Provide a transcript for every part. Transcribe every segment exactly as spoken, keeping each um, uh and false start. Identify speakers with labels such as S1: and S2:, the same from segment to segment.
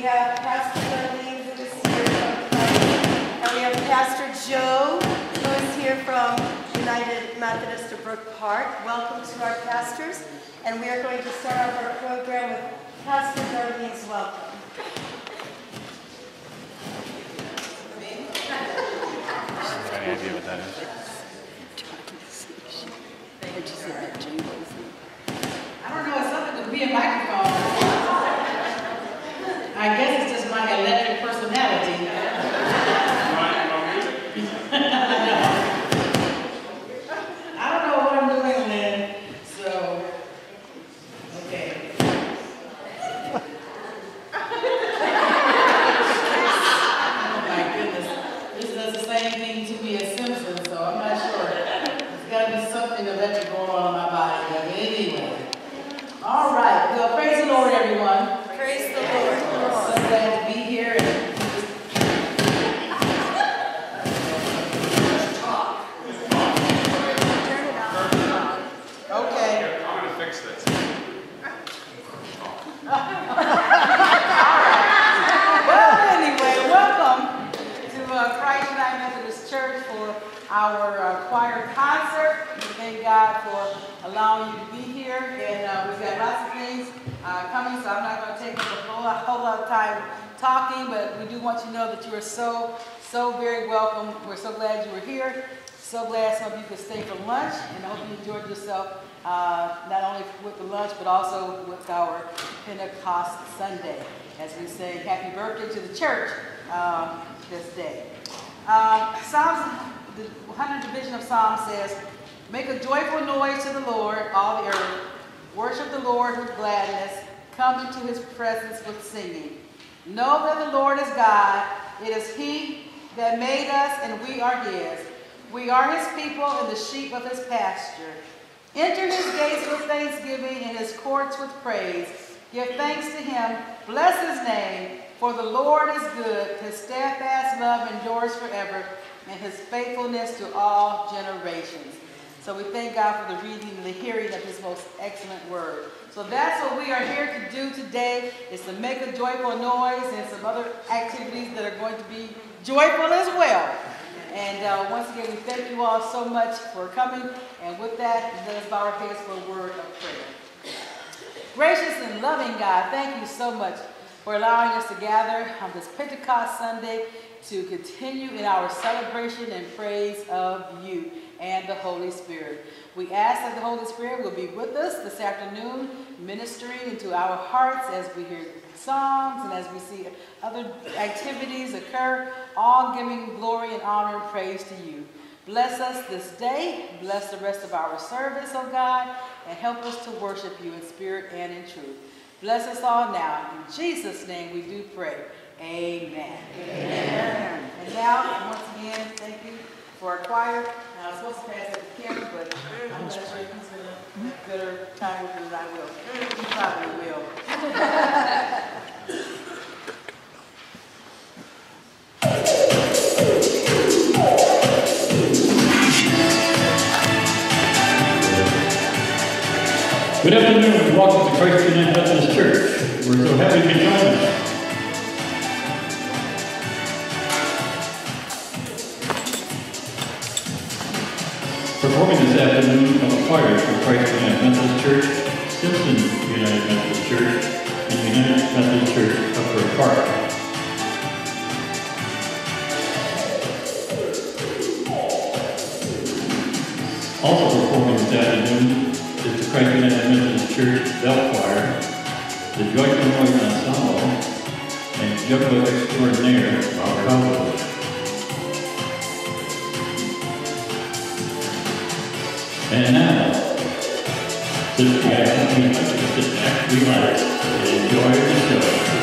S1: have Pastor Darlene, who is here from Christ, and we have Pastor Joe, who is here from United Methodist of Brook Park. Welcome to our pastors, and we are going to start off our program with Pastor Darlene's welcome.
S2: Any idea what that is?
S3: I don't know, it's something to be a microphone. I guess it's just my electric personality. I don't know what I'm doing, Lynn, so, okay. Oh my goodness, this does the same thing to me as Simpson, so I'm not sure. There's got to be something electric going on in my body, but anyway. All right, well, praise the Lord, everyone.
S1: Praise the Lord.
S3: So glad to be here. And
S1: Turn it on.
S3: okay.
S2: I'm going to fix this.
S3: Well, anyway, welcome to uh, Christ United Methodist Church for our uh, choir concert. We thank God for allowing you to be here, and uh, we've got lots of things uh, coming, so I'm not going to take up a whole lot, whole lot of time talking, but we do want you to know that you are so, so very welcome. We're so glad you were here. So glad some of you could stay for lunch, and I hope you enjoyed yourself, uh, not only with the lunch, but also with our Pentecost Sunday, as we say happy birthday to the church um, this day. Um, Psalms, the one hundredth division of Psalms says, "Make a joyful noise to the Lord, all the earth. Worship the Lord with gladness. Come into his presence with singing. Know that the Lord is God. It is he that made us, and we are his. We are his people and the sheep of his pasture. Enter his gates with thanksgiving and his courts with praise. Give thanks to him. Bless his name. For the Lord is good. His steadfast love endures forever, and his faithfulness to all generations." So we thank God for the reading and the hearing of his most excellent word. So that's what we are here to do today, is to make a joyful noise and some other activities that are going to be joyful as well. And uh, once again, we thank you all so much for coming. And with that, let us bow our heads for a word of prayer. Gracious and loving God, thank you so much for allowing us to gather on this Pentecost Sunday to continue in our celebration and praise of you and the Holy Spirit. We ask that the Holy Spirit will be with us this afternoon, ministering into our hearts as we hear songs and as we see other activities occur, all giving glory and honor and praise to you. Bless us this day, bless the rest of our service, oh God, and help us to worship you in spirit and in truth. Bless us all now. In Jesus' name we do pray. Amen. Amen. And now, once again, thank you for our choir. I was supposed to pass it to Kim, but I'm not sure if he's going to have a better time with me than I will. He probably will.
S4: Good afternoon and welcome to Christ United Methodist Church. We're so happy to join us. Performing this afternoon are the choirs from Christ United Methodist Church, Simpson United Methodist Church, and United Methodist Church of Brook Park. Also performing this afternoon is the Christ United Methodist Church Bell Choir, the Joyful Noise Ensemble, and Juggler Extraordinaire, our couple. And now, sit back, sit back, relax, and enjoy the show.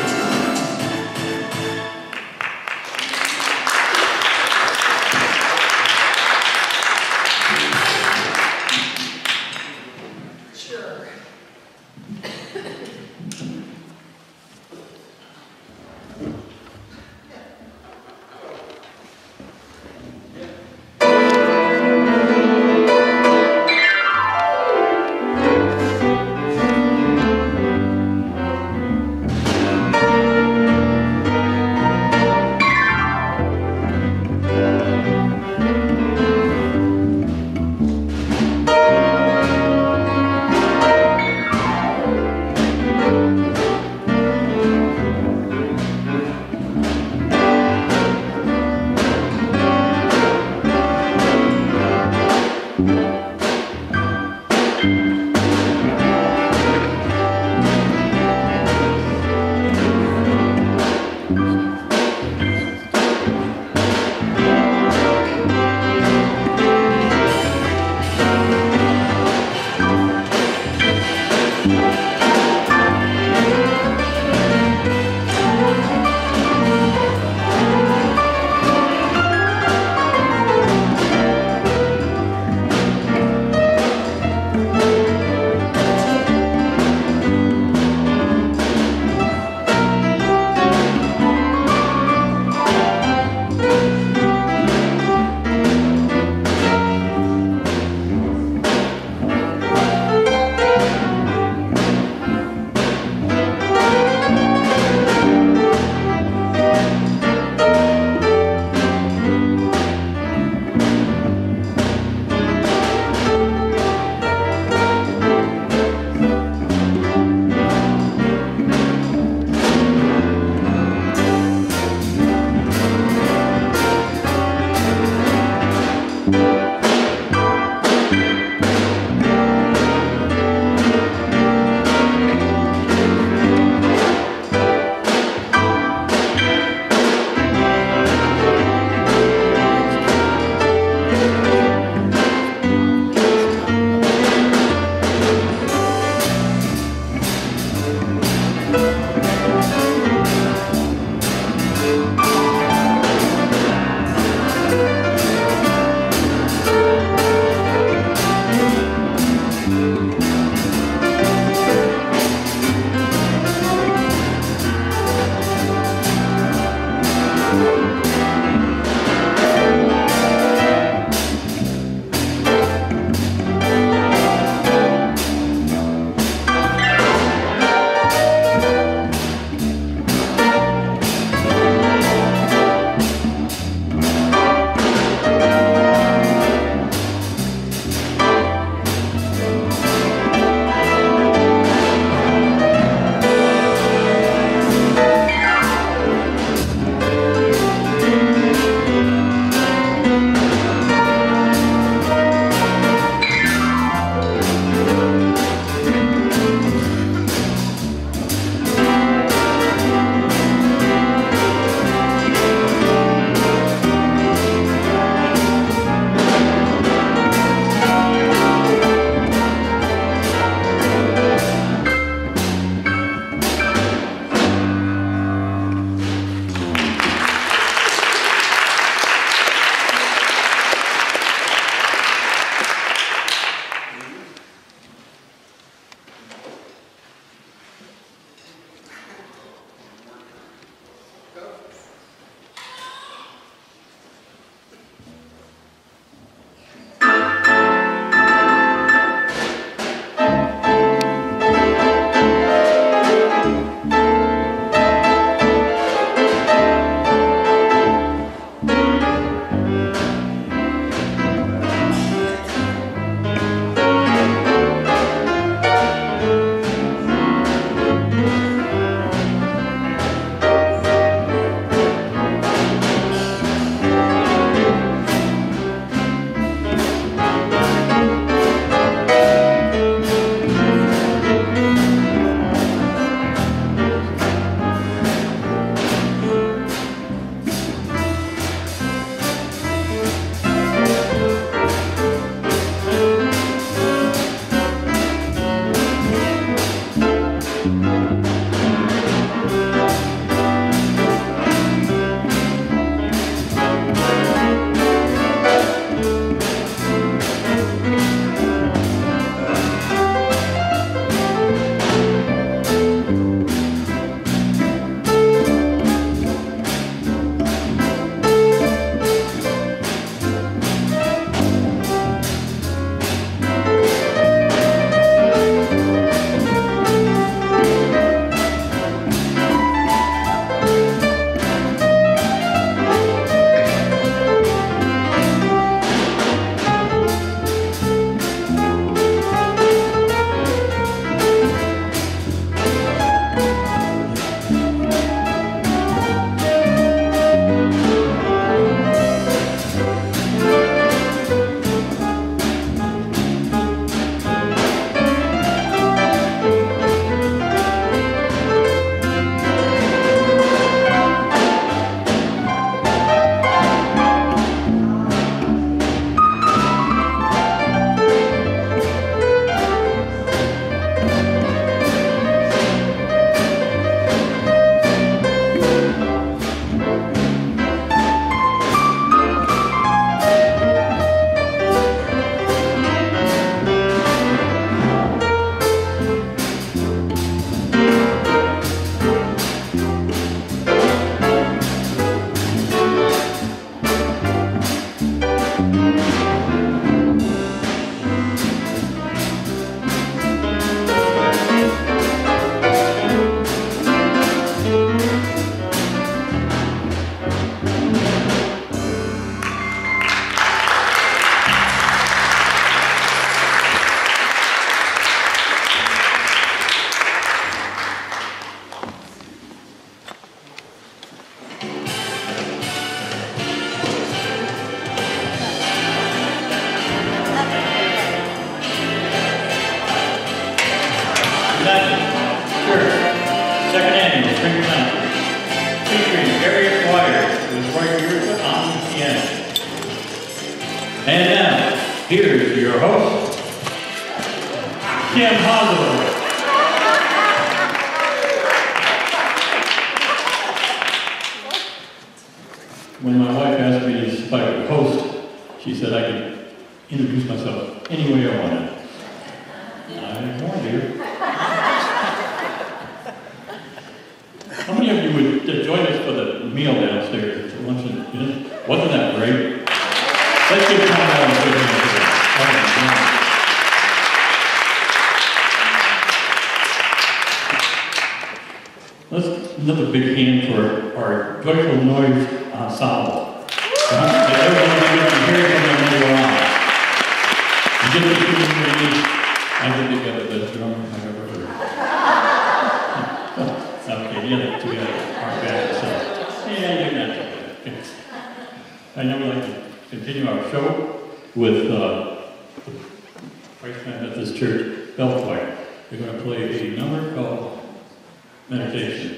S4: Baptist Church, second annual spring concert, featuring area choir with Roy Yurka on the piano. And now, here's your host, Kim Hosler. When my wife asked me if I could host, she said I could introduce myself any way I wanted. I warned you. How many of you would uh, join us for the meal downstairs? The luncheon? You know, wasn't that great? Let's give Tom Allen a good hand for that. Let's another big hand for our Joyful Noise Ensemble. Uh-huh. Everyone will get to hear from them later on. You get the feeling we need. I think they got the best drummer I've ever heard. Okay, the other two guys aren't bad, so yeah, you're not too bad. Okay. I know we like to continue our show with uh, the Christ-Man Methodist Church Bell Choir. They're going to play a number called Meditation.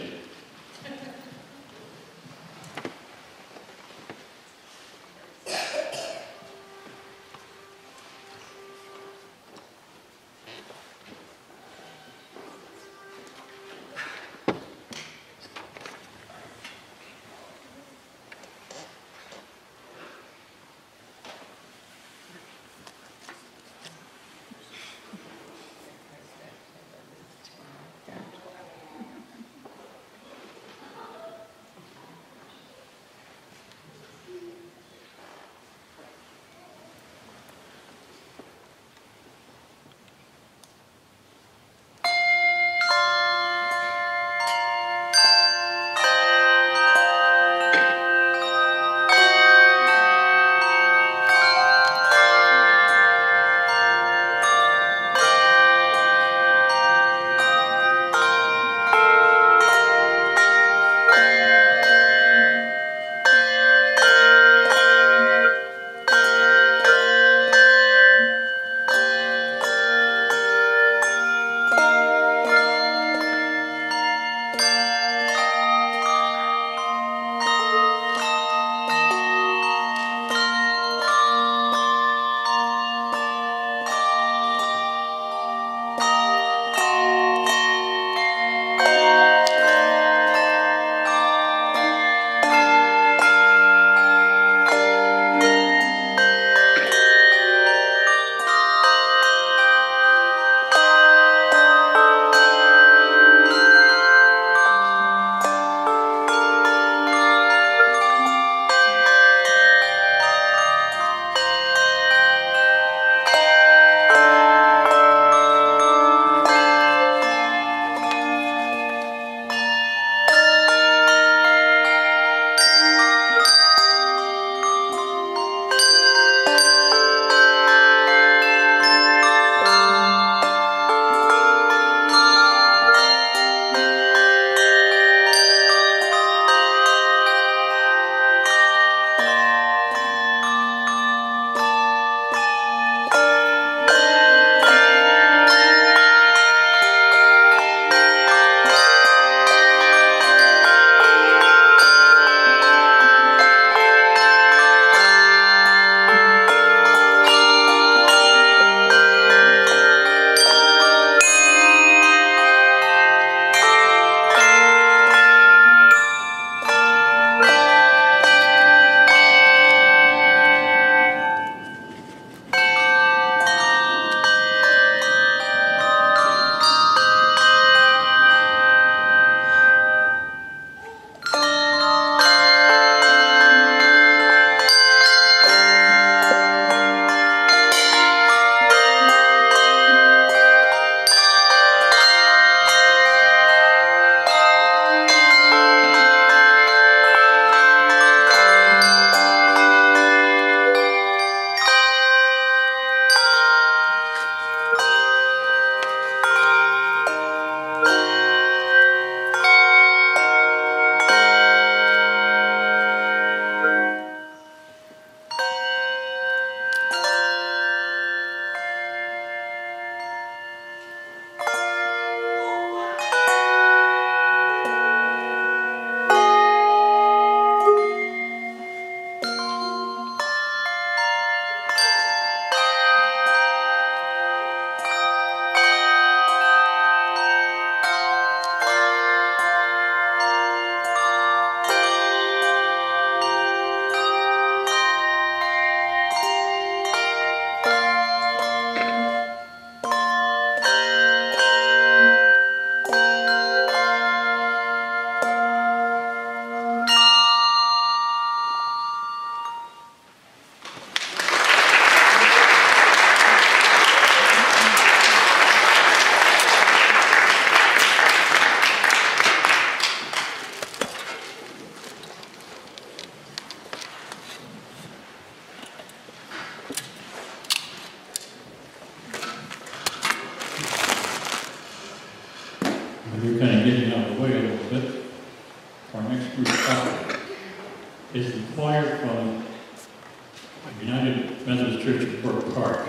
S4: we're kind of getting out of the way a little bit. Our next group up is the choir from United Methodist Church of Brook Park.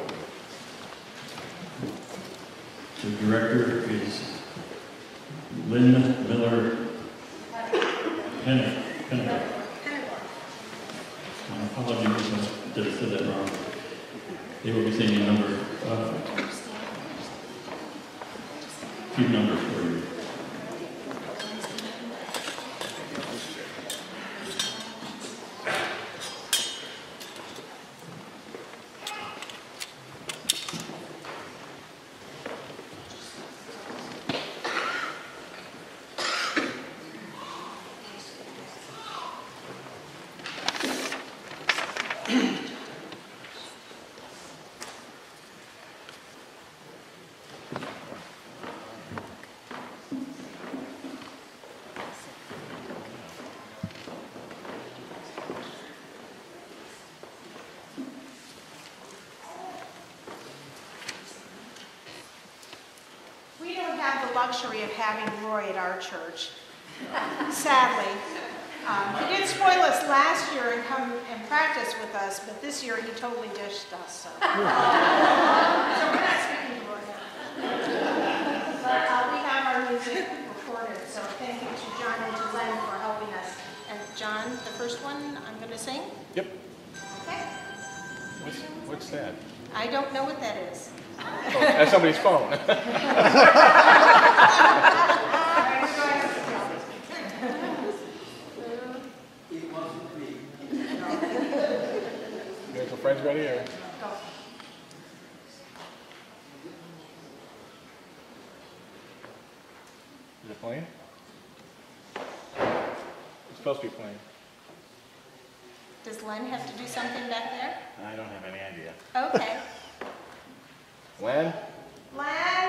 S4: The director is Linda Miller Hennick. Hennick. My apologies if I said that wrong. They will be singing a number, uh, few numbers for you.
S5: Luxury of having Roy at our church, sadly. Um, he did spoil us last year and come and practice with us, but this year he totally dished us. So, so we're not speaking to Roy now. But uh, we have our music recorded, so thank you to John and to Len for helping us. And John, the first one I'm going to sing?
S2: Yep.
S5: Okay.
S2: What's, what's that?
S5: I don't know what that is.
S2: Oh, that's somebody's phone. You got some friends ready here?
S5: Go.
S2: Is it playing? It's supposed to be playing.
S5: Does Len have to do something back there?
S2: I don't have any idea.
S5: Okay.
S2: Len?
S5: Len?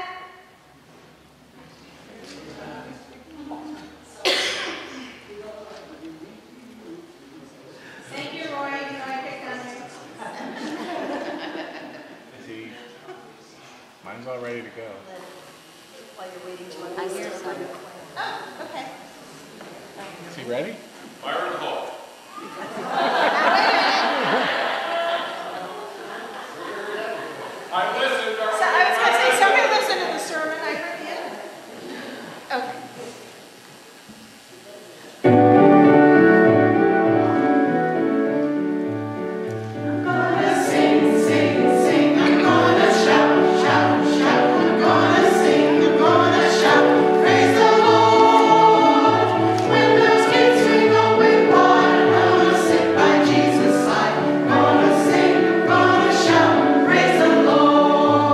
S5: Thank you, Roy. You know I picked on you.
S2: Is he? Mine's all ready to go.
S1: While you're waiting to I hear some.
S5: Oh, okay.
S2: Is he ready? Fire in the hole. I listened.
S5: So I was going to say, somebody listen to the sermon. I heard the end. Okay.
S6: Praise the Lord.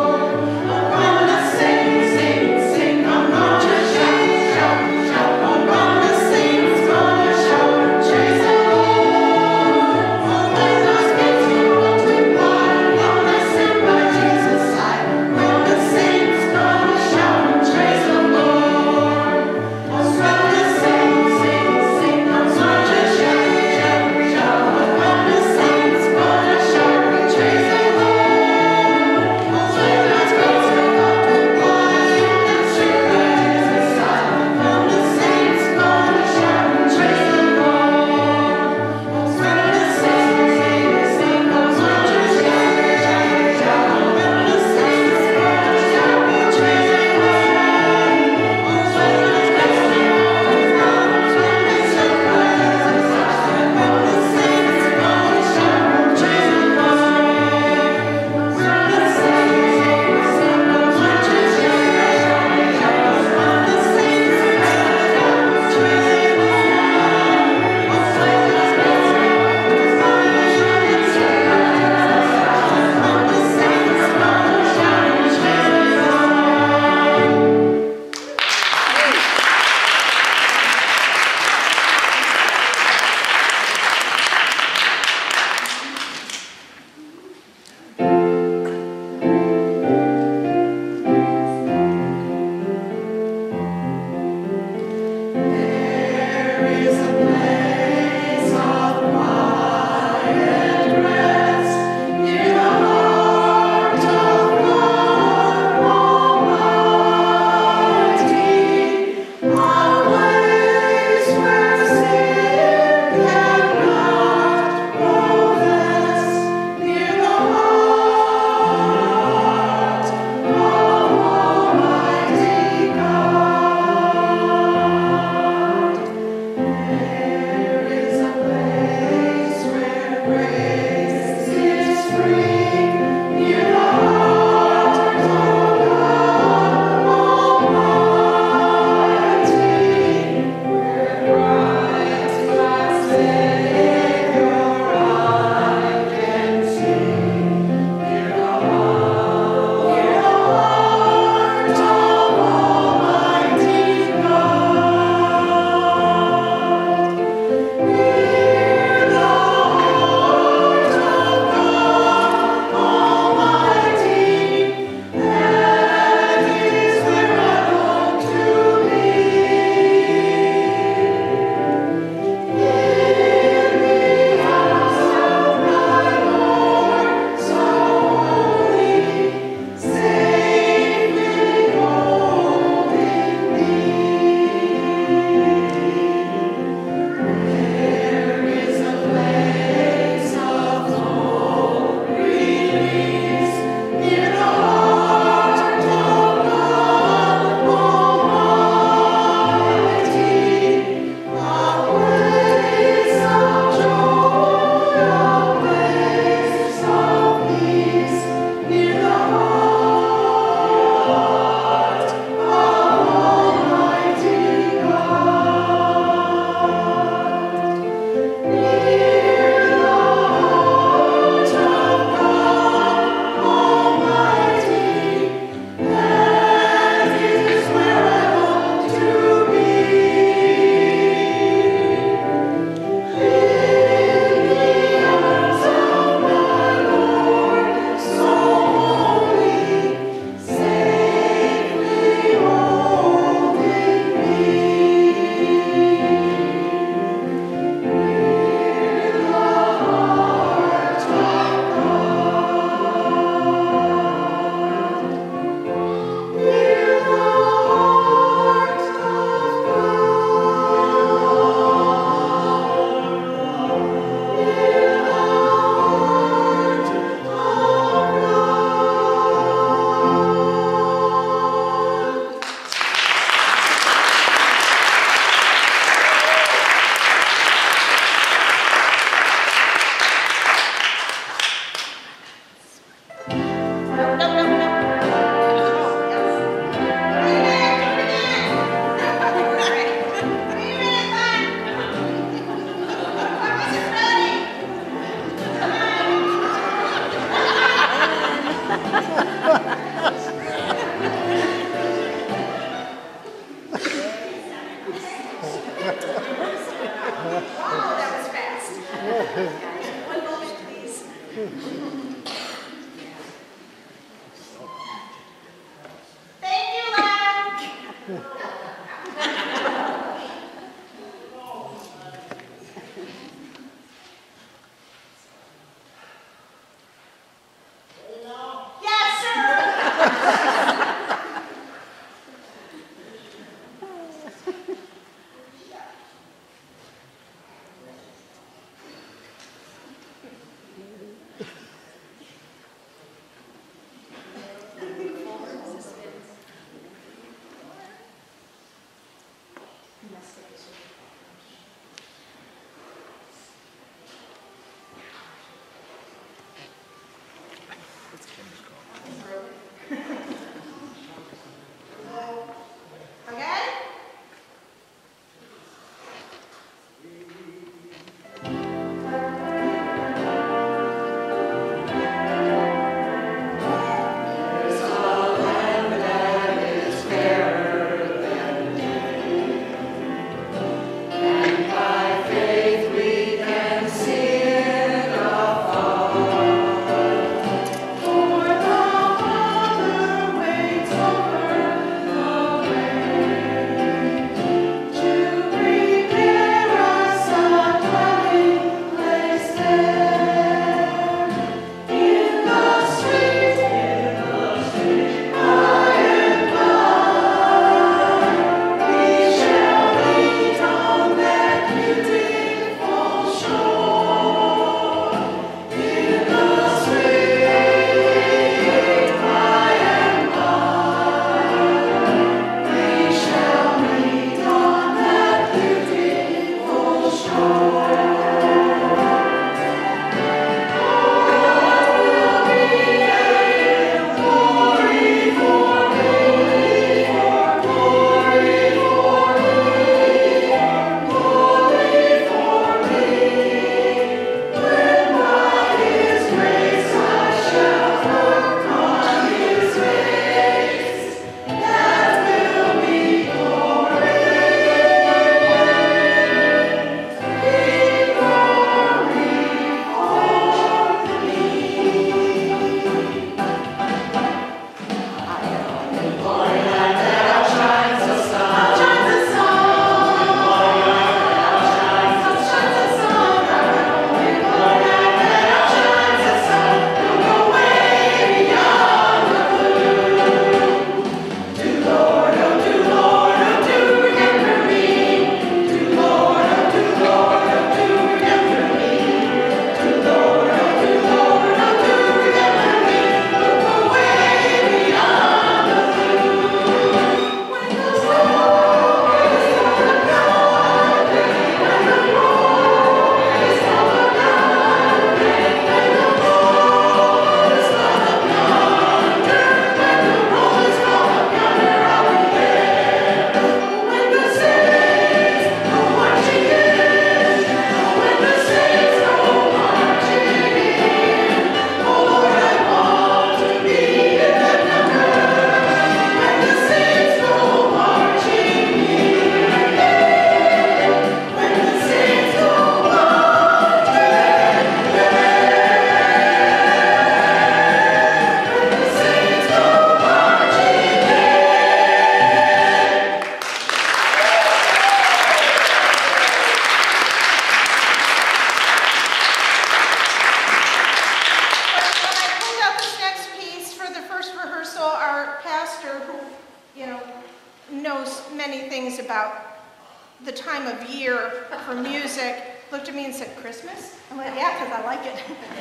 S5: the time of year for music, looked at me and said, Christmas? I went, yeah, because I like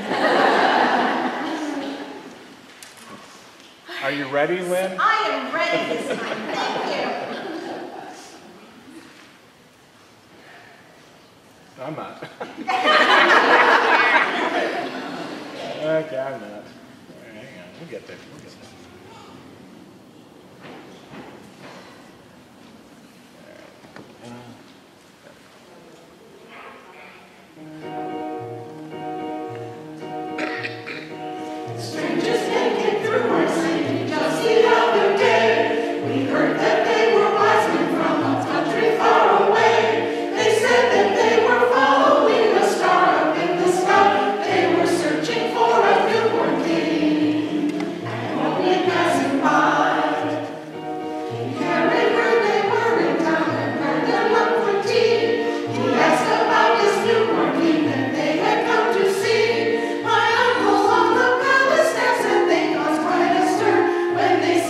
S5: it.
S2: Are you ready, Lynn?
S5: I am ready this time. Thank you.
S2: I'm not. Okay, I'm not. All right, hang on. We'll get there. We'll get there.
S6: Strangers making through our city just the other day. We heard that they were wise men from a country far away. They said that they were following a star up in the sky. They were searching for a newborn king, and only passing by. Herod heard they were in town and heard them up for tea. He asked about this newborn king that they had come to see. My uncle on the palace steps and they caused quite a stir when they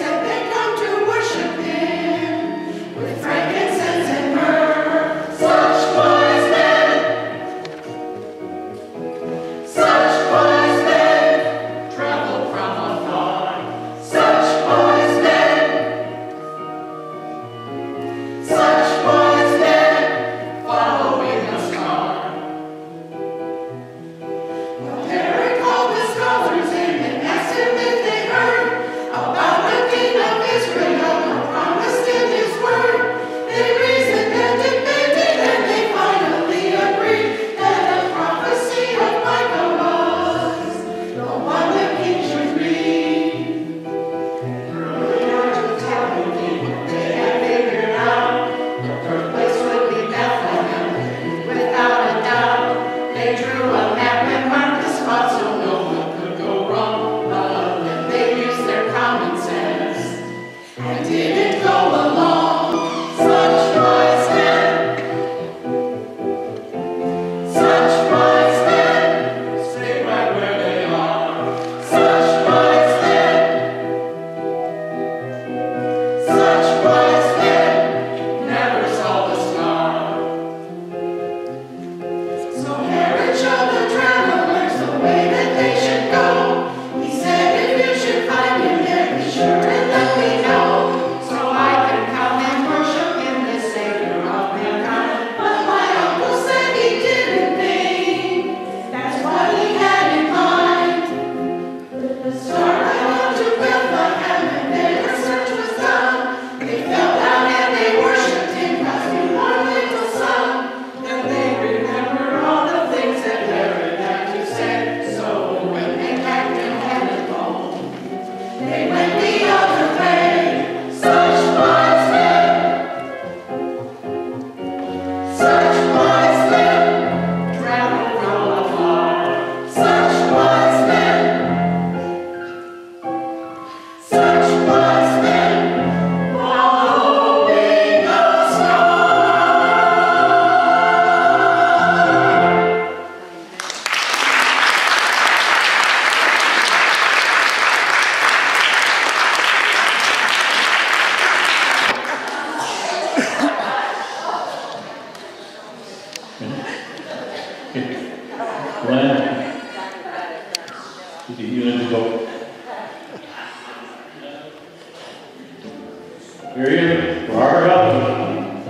S4: Here he is, for our help.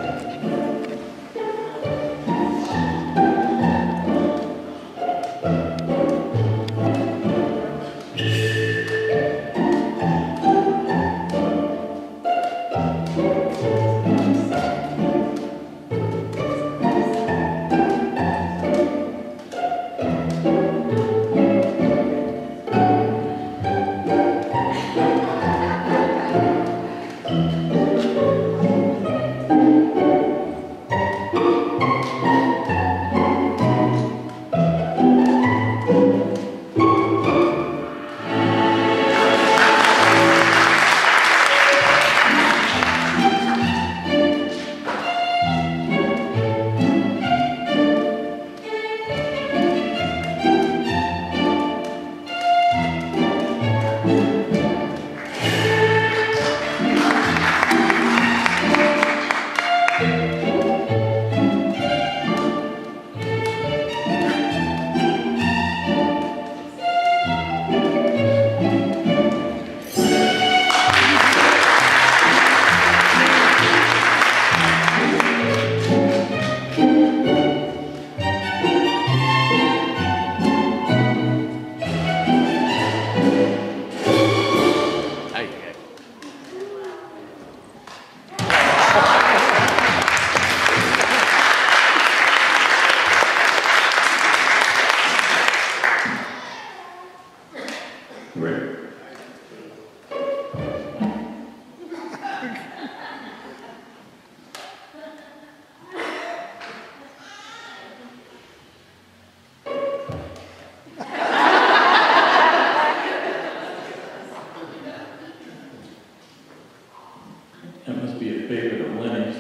S4: That must be a favorite of Lenny's.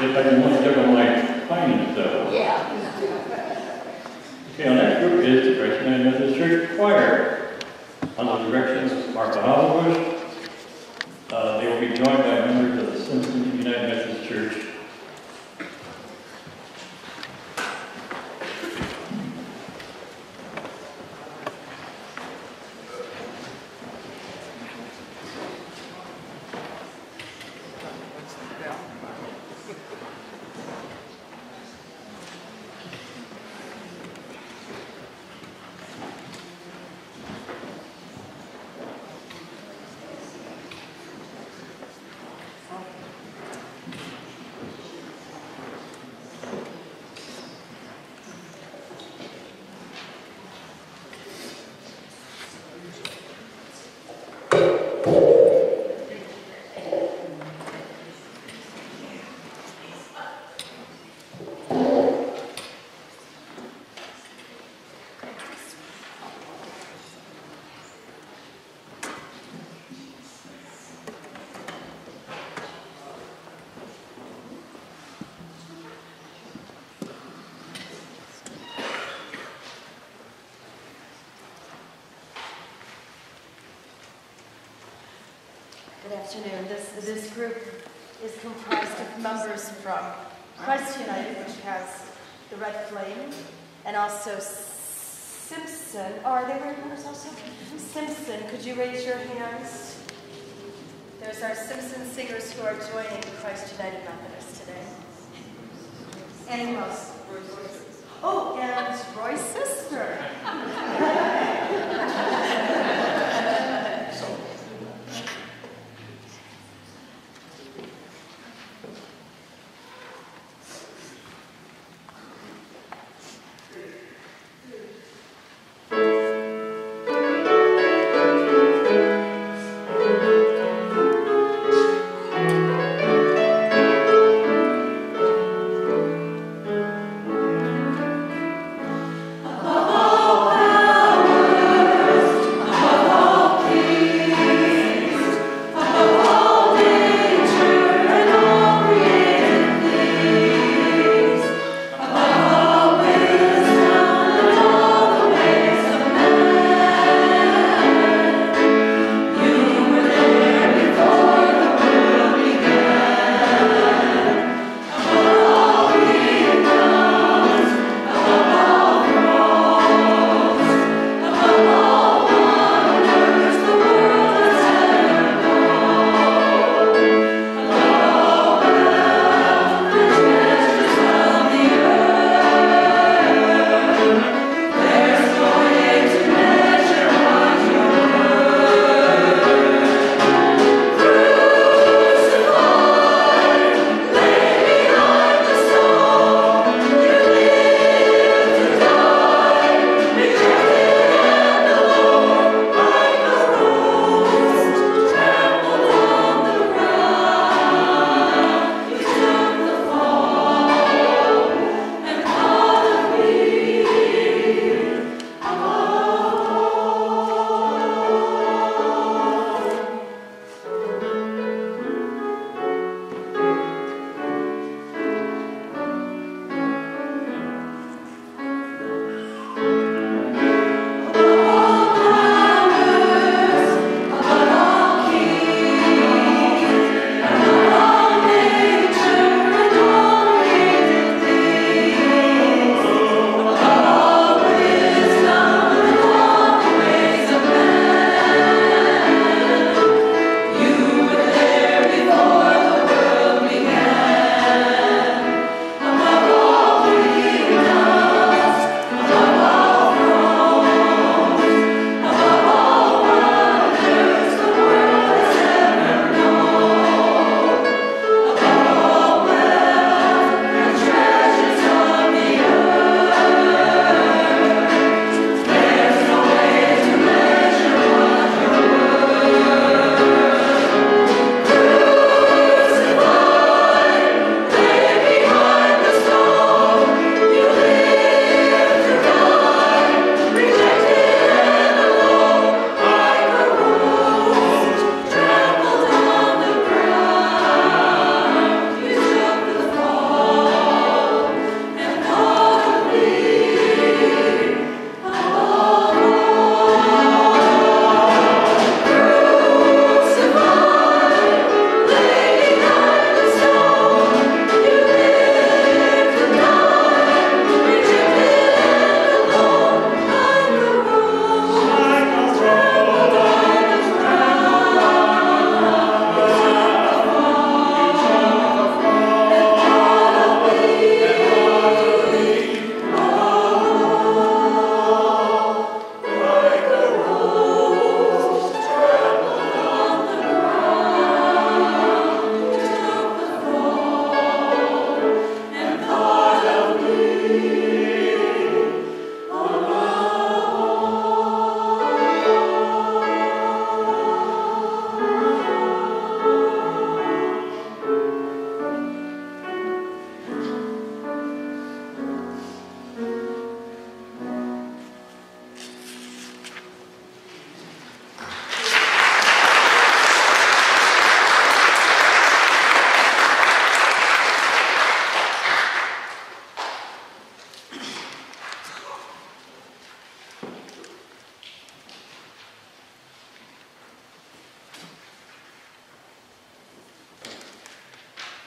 S4: if anyone ever like finding it though.
S6: Yeah.
S4: Okay, our next group is the Christ United Methodist Church Choir. Under the direction of Martha Hazelbush. Uh, they will be joined by members of the Simpson United Methodist Church.
S1: Good afternoon. This, this group is comprised of members from Christ United, which has the red flame, and also Simpson. Oh, are they wearing members also? Simpson, could you raise your hands? There's our Simpson singers who are joining Christ United Methodist today. And who else? Oh, and Roy's sister.
S6: Oh,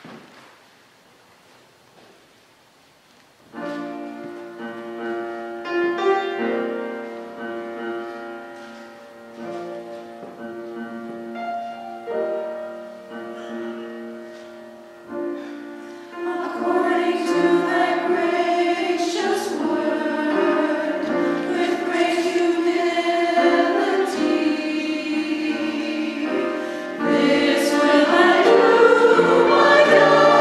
S6: This will I do, my God.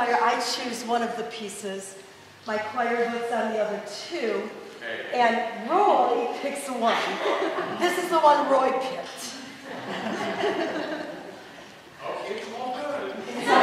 S1: choir, I choose one of the pieces. My choir votes on the other two. And Roy picks one. This is the one Roy picked.
S2: Okay, all good.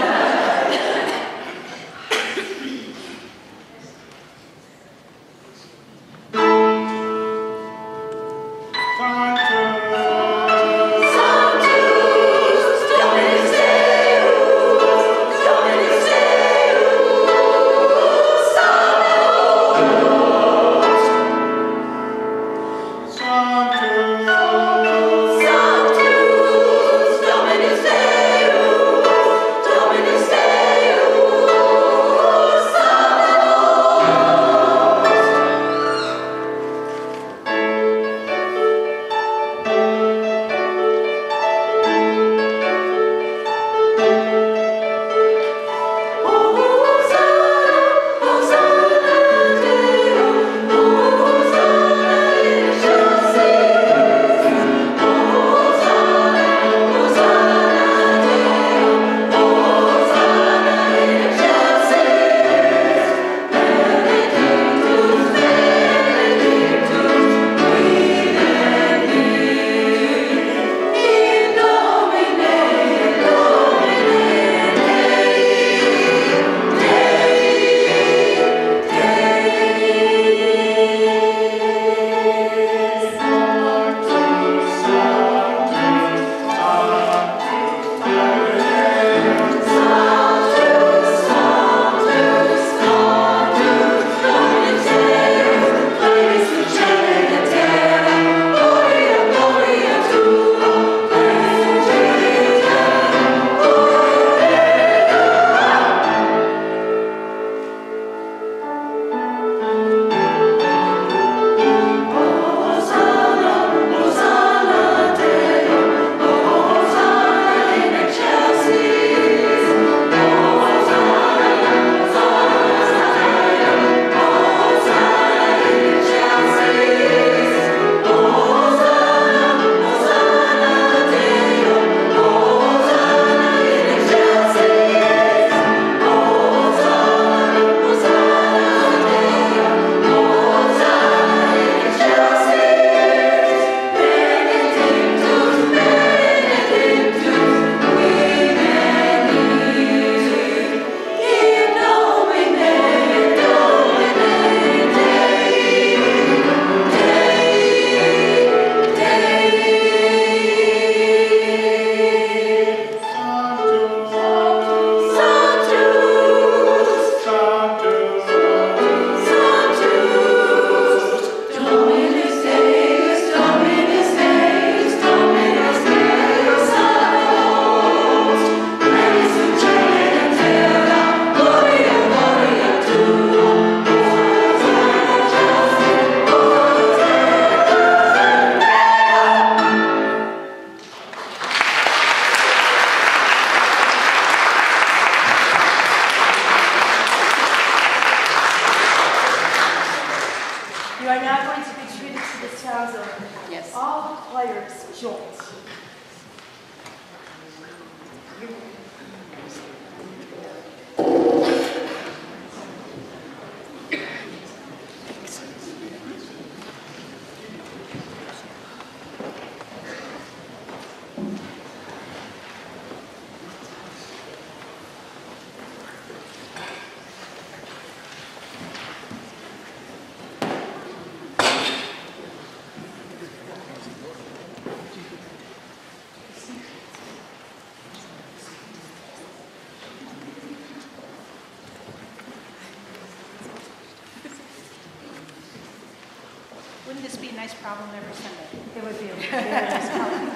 S5: Wouldn't this be a nice problem every Sunday?
S1: It would be a very nice problem.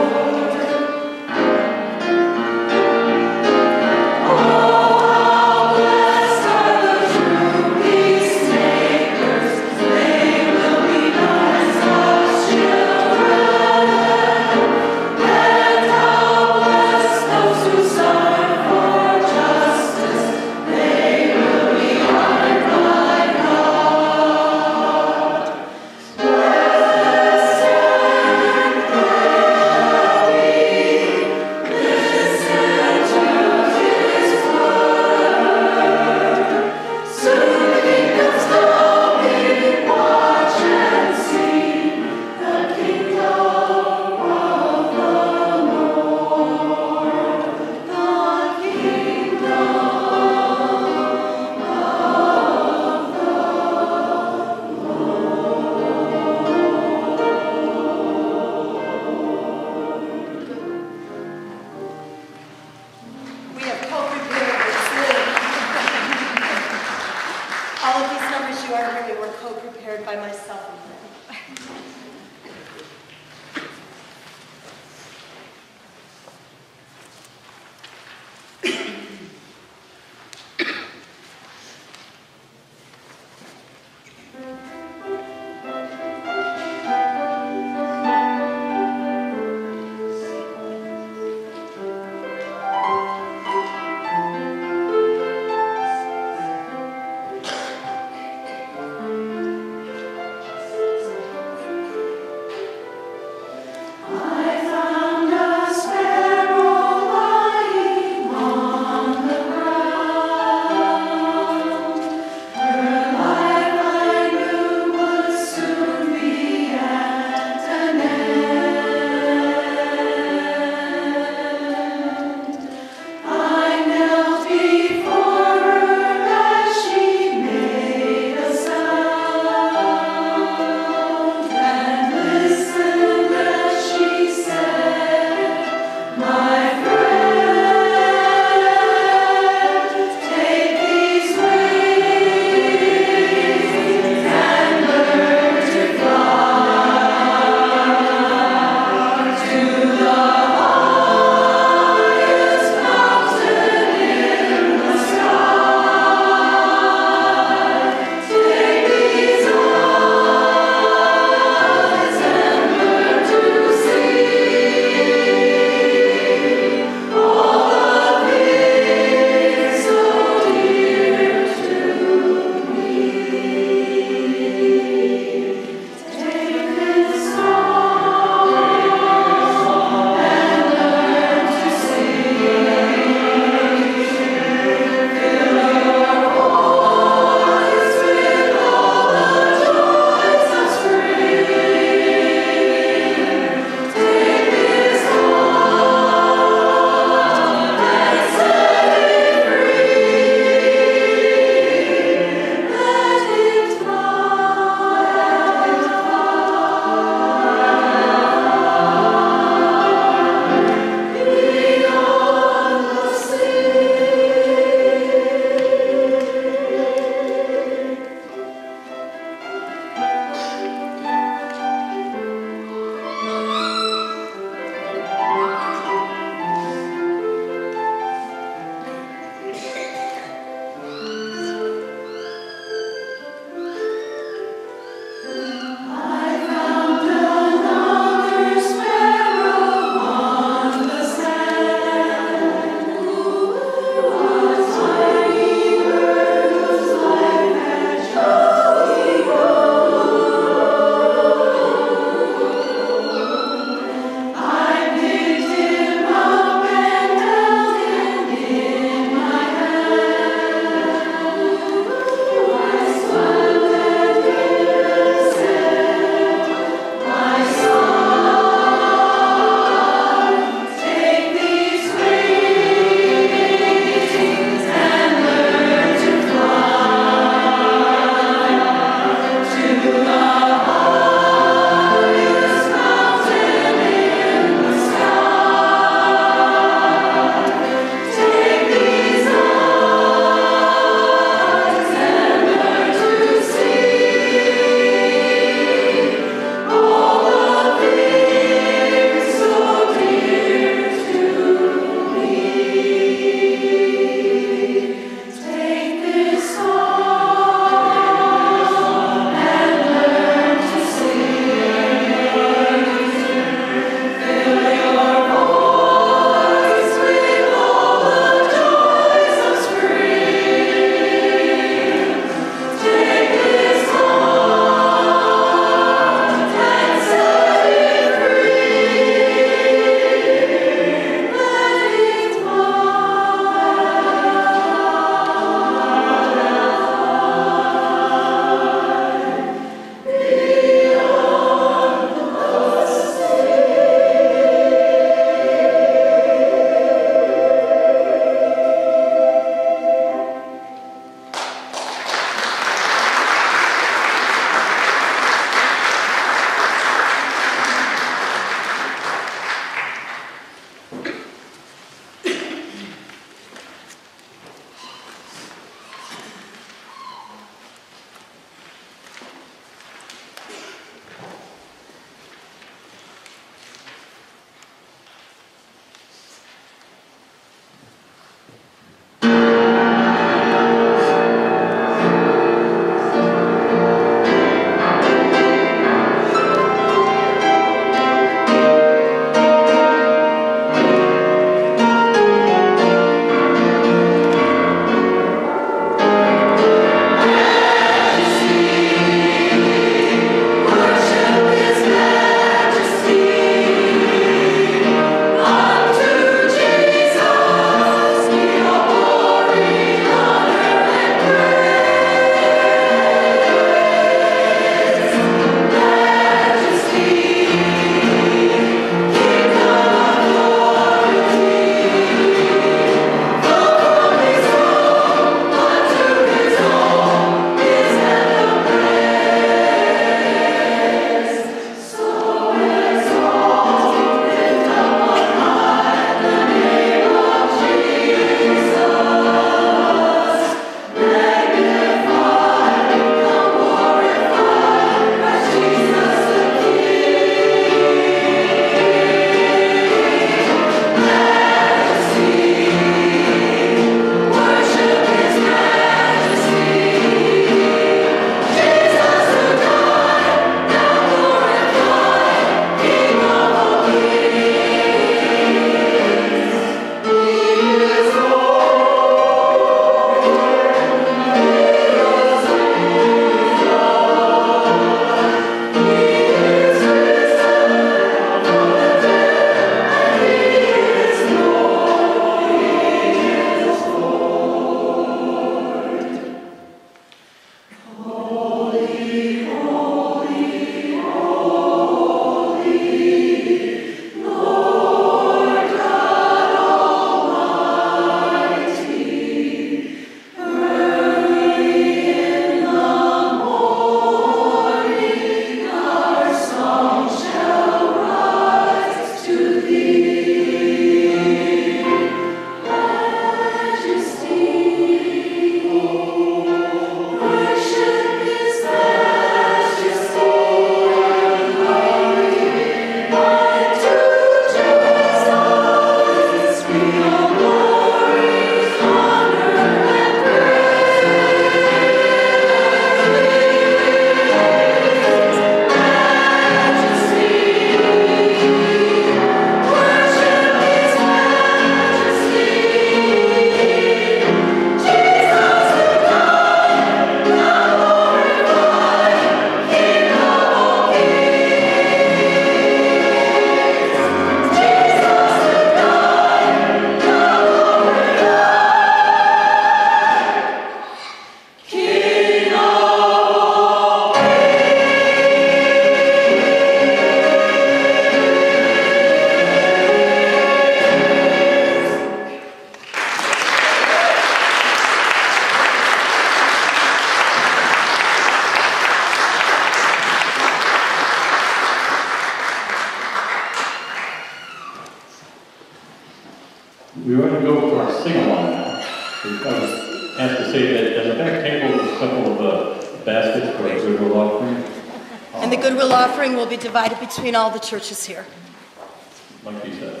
S4: We want to go for our sing-along now. I was asked to say that at the back table there's a couple of uh, baskets for a goodwill offering.
S1: And the goodwill offering will be divided between all the churches here.
S4: Like you said.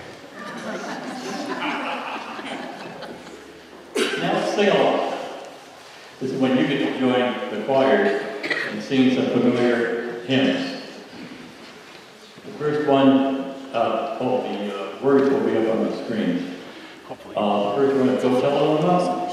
S4: Now sing along. This is when you get to join the choir and sing some familiar hymns. The first one, uh, oh, the uh, words will be up on the screen. Uh, the first one is Go Tell Them About.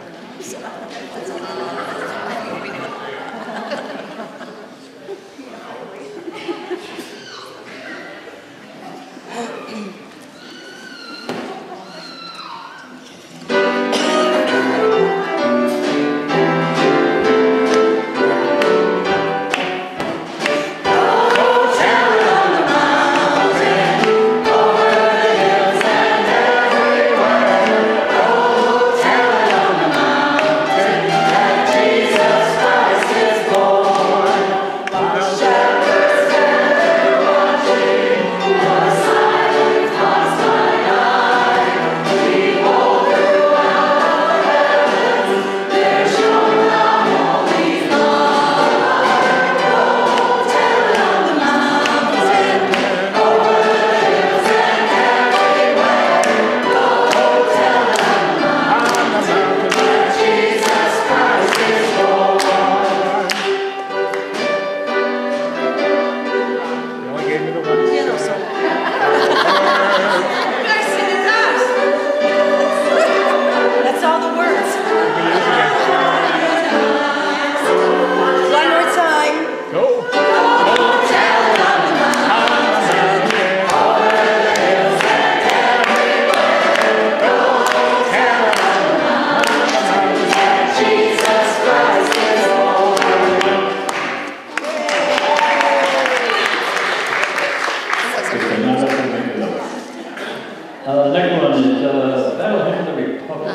S4: Uh, next one is uh, Battle Hymn of the Republic.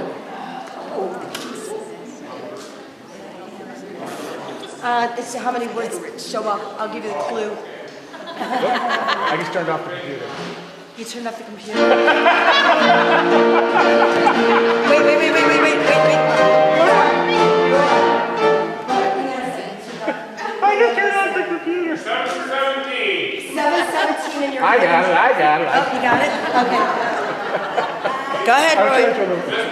S1: Uh, it's how many words show up. I'll give you the clue.
S2: I just turned off the computer.
S1: You turned off the computer. wait, wait, wait, wait, wait, wait, wait, wait.
S2: I just turned off the computer.
S7: seven seventeen.
S1: seven seventeen in your
S2: I got it, I got it.
S1: Oh, you got it? Okay. Go ahead, Roy.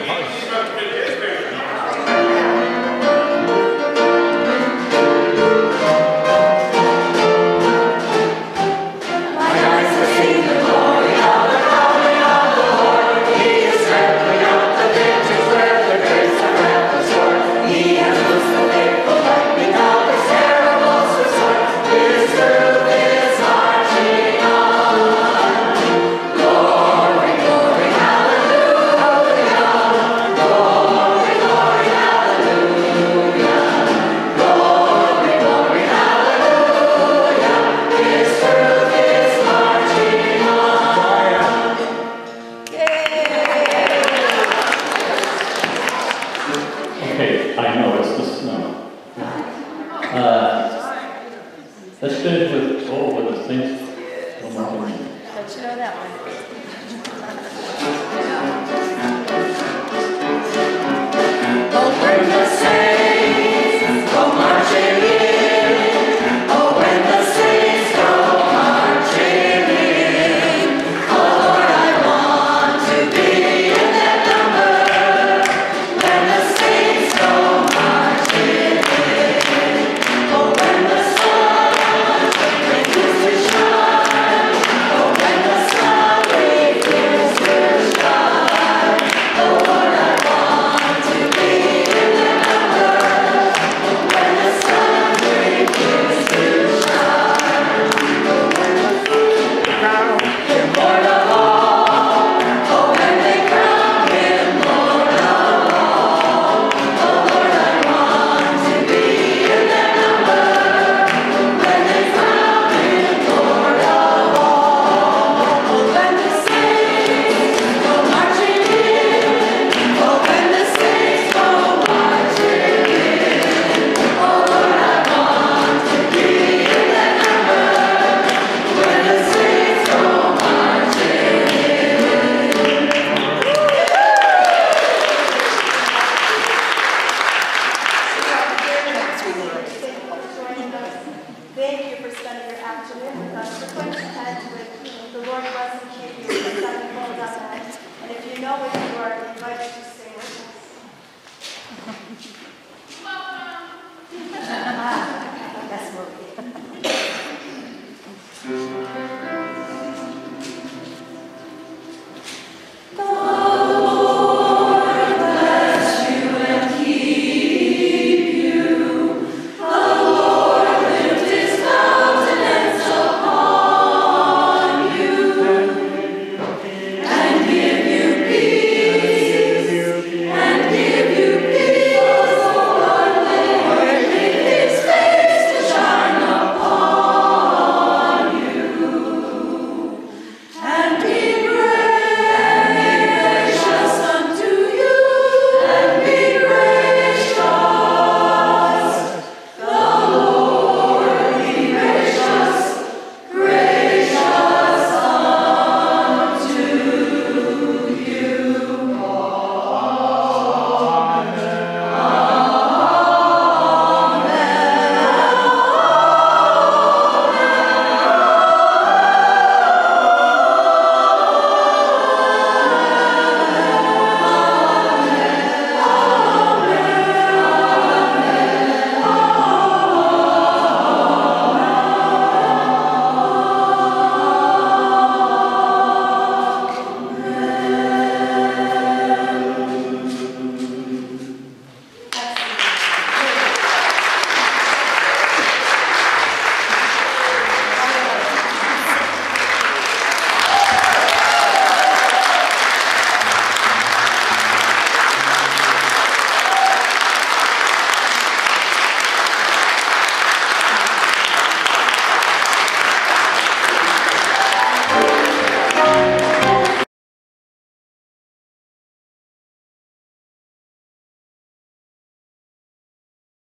S4: Okay, I know it's the snow. Uh, let's finish with Oh, with the Saints. One more thing.
S1: Don't you know that one?
S6: Oh, when the saints go marching in. Oh, when the saints go marching in. Oh, Lord, I want to be in that number. When the saints go marching in. Oh, when the sun begins to shine. Oh, when the sun begins to shine.
S1: thank you for spending your afternoon with us. We're going to end with the Lord bless and keep you. And if you know it, you are invited to